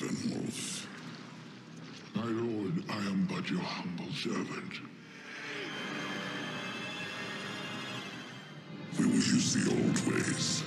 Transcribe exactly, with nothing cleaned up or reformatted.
Wolf. My lord, I am but your humble servant. We will use the old ways.